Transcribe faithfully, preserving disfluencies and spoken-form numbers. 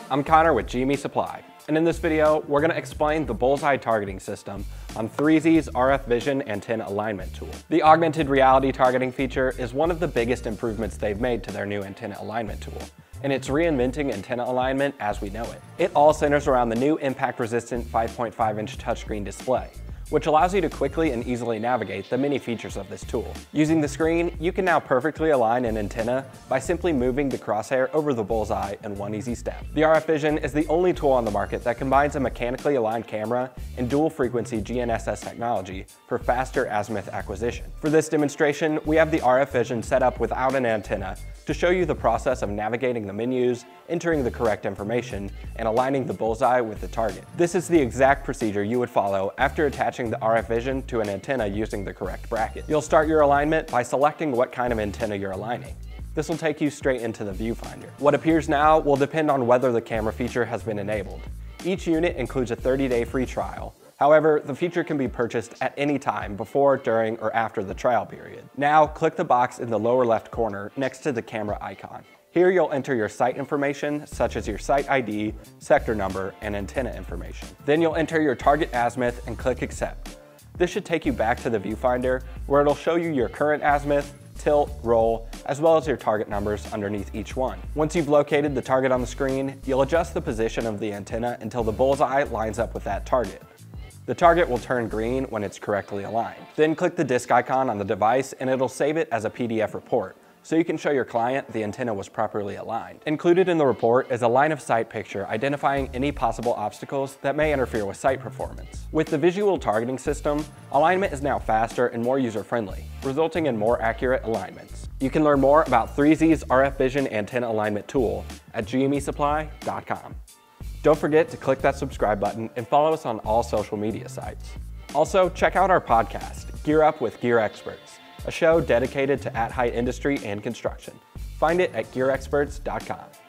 I'm Connor with G M E Supply, and in this video, we're going to explain the Bullseye targeting system on three Z's R F Vision antenna alignment tool. The augmented reality targeting feature is one of the biggest improvements they've made to their new antenna alignment tool, and it's reinventing antenna alignment as we know it. It all centers around the new impact-resistant five point five inch touchscreen display, which allows you to quickly and easily navigate the many features of this tool. Using the screen, you can now perfectly align an antenna by simply moving the crosshair over the bullseye in one easy step. The R F Vision is the only tool on the market that combines a mechanically aligned camera and dual frequency G N S S technology for faster azimuth acquisition. For this demonstration, we have the R F Vision set up without an antenna to show you the process of navigating the menus, entering the correct information, and aligning the bullseye with the target. This is the exact procedure you would follow after attaching the R F Vision to an antenna using the correct bracket. You'll start your alignment by selecting what kind of antenna you're aligning. This will take you straight into the viewfinder. What appears now will depend on whether the camera feature has been enabled. Each unit includes a thirty day free trial. However, the feature can be purchased at any time before, during, or after the trial period. Now, click the box in the lower left corner next to the camera icon. Here you'll enter your site information, such as your site I D, sector number, and antenna information. Then you'll enter your target azimuth and click accept. This should take you back to the viewfinder, where it'll show you your current azimuth, tilt, roll, as well as your target numbers underneath each one. Once you've located the target on the screen, you'll adjust the position of the antenna until the bullseye lines up with that target. The target will turn green when it's correctly aligned. Then click the disk icon on the device and it'll save it as a P D F report, so you can show your client the antenna was properly aligned. Included in the report is a line of sight picture identifying any possible obstacles that may interfere with sight performance. With the visual targeting system, alignment is now faster and more user-friendly, resulting in more accurate alignments. You can learn more about three Z's R F Vision antenna alignment tool at G M E supply dot com. Don't forget to click that subscribe button and follow us on all social media sites. Also, check out our podcast, Gear Up with Gear Experts, a show dedicated to at-height industry and construction. Find it at gear experts dot com.